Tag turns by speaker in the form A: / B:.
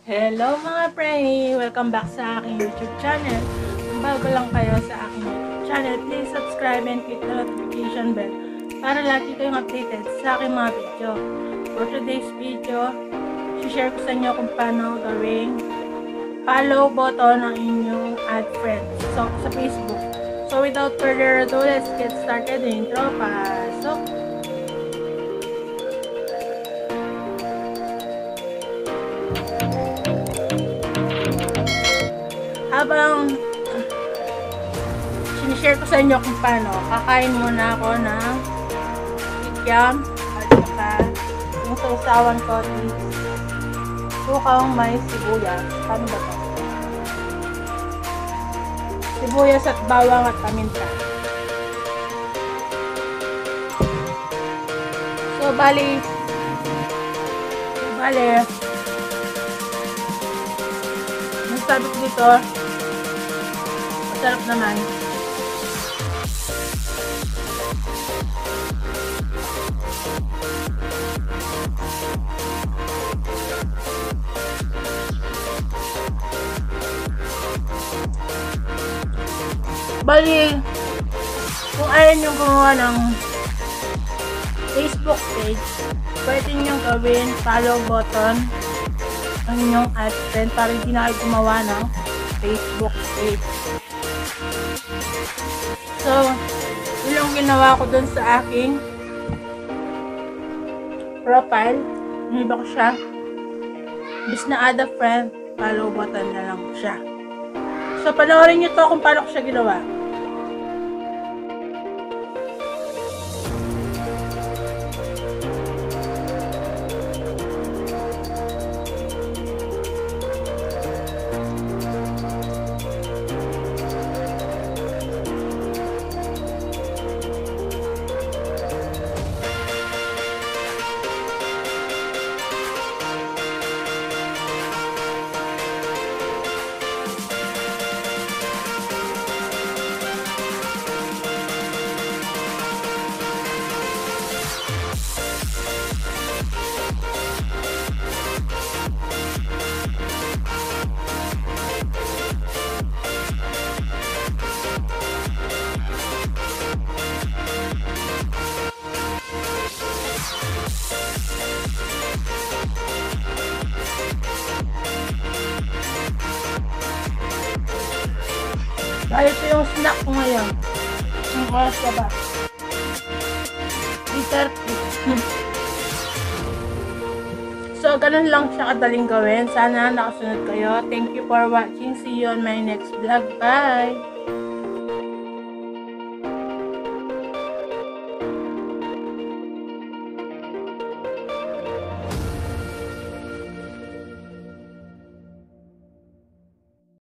A: Hello mga prey! Welcome back sa aking YouTube channel. Kung bago lang kayo sa aking YouTube channel, please subscribe and click the notification bell para lagi kayong updated sa aking mga video. For today's video, share ko sa inyo kung paano gawing follow button ng inyong add friends sa Facebook. So without further ado, let's get started. Intro, pasok! Habang sinishare ko sa inyo kung paano, kakain muna ako ng kikiam at saka yung sausawan ko is sukang may sibuyas. Paano ba ito? Sibuyas at bawang at paminta. So bali sabi ko dito, masarap naman. Bali, kung ayaw nyo gumawa ng Facebook page, pwede nyo gawin follow button ang inyong ad friend para hindi na kayo gumawa ng Facebook page. So, yun yung ginawa ko dun sa aking profile. Iniba ko siya. Bis na add a friend, follow button na lang siya. So, panoorin nyo to kung paano ko siya ginawa. Dahil ito yung snack ko ngayon. Ang oras ka ba? 3:30. So, ganun lang siya kadaling gawin. Sana nakasunod kayo. Thank you for watching. See you on my next vlog. Bye!